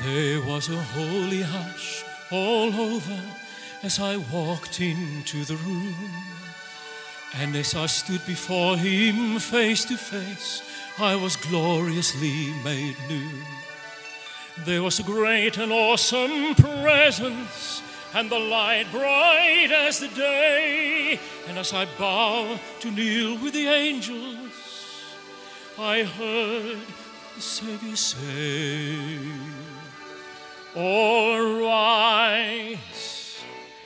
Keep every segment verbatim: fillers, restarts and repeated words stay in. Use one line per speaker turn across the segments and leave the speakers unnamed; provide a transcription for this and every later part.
There was a holy hush all over as I walked into the room. And as I stood before him face to face, I was gloriously made new. There was a great and awesome presence, and the light bright as the day. And as I bowed to kneel with the angels, I heard the Savior say, all rise,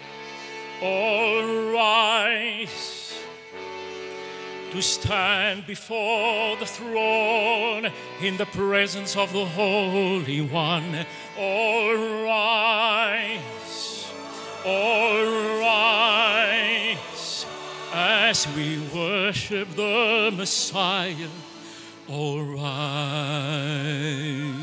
all rise, to stand before the throne in the presence of the Holy One. All rise, all rise, as we worship the Messiah. All rise.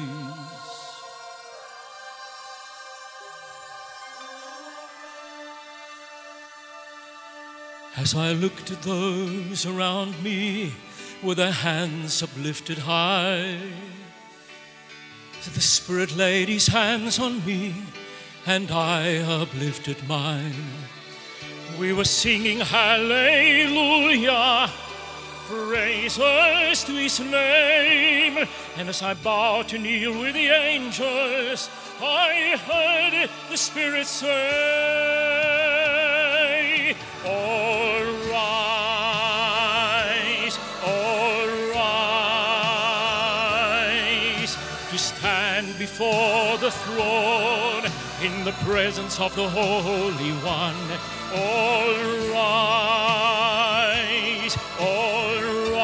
As I looked at those around me with their hands uplifted high, the Spirit laid his hands on me and I uplifted mine. We were singing hallelujah, praises to his name. And as I bowed to kneel with the angels, I heard the Spirit say, all rise, all rise, to stand before the throne in the presence of the Holy One. All rise, all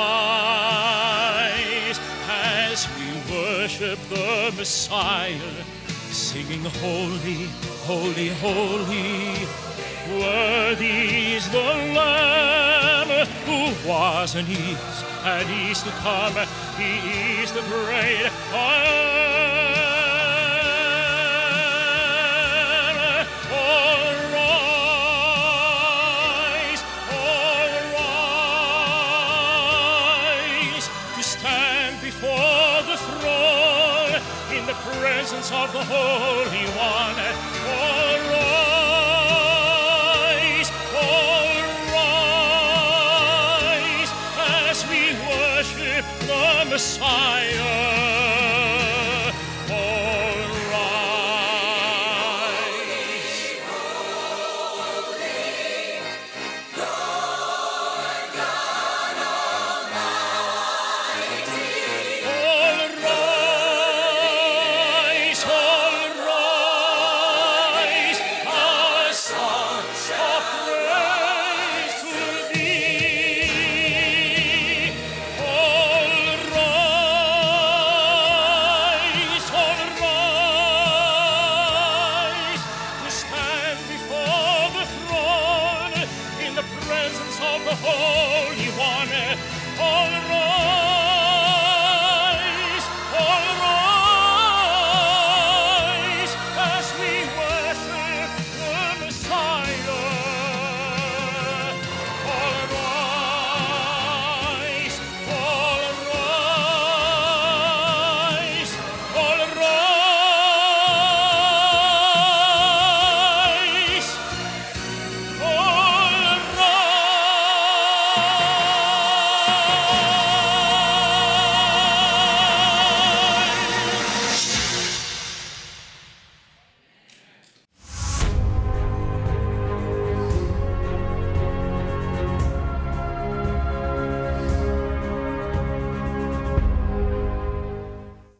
rise, as we worship the Messiah, singing holy, holy, holy. Worthy is the Lamb who was and is and is to come. He is the great I am. All rise, all rise, to stand before the throne in the presence of the Holy One.